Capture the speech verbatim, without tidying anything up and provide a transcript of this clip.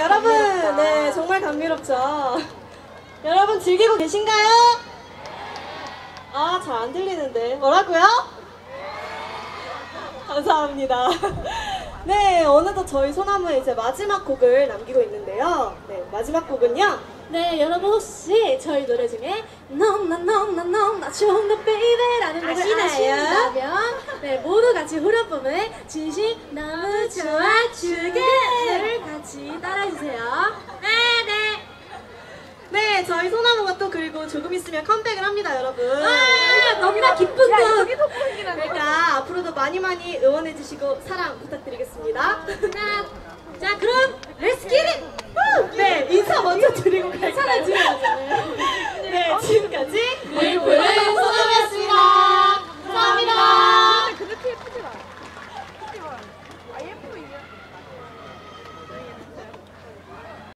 여러분, 감미롭다. 네, 정말 감미롭죠. 여러분 즐기고 계신가요? 아, 잘 안 들리는데. 뭐라고요? 감사합니다. 네, 어느덧 저희 소나무에 이제 마지막 곡을 남기고 있는데요. 네, 마지막 곡은요. 네, 여러분 혹시 저희 노래 중에 너무나 너무나 너무나 좋은 거 베이베라는 노래 아시나요? 아신다면 네, 모두 같이 후렴부분에 진심 너무 좋아 주게를 같이 따라해주세요. 네, 네. 네, 저희 소나무가 또 그리고 조금 있으면 컴백을 합니다, 여러분. 아, 너무나 기쁜 거. 그러니까 앞으로도 많이 많이 응원해주시고 사랑 부탁드리겠습니다. 하나,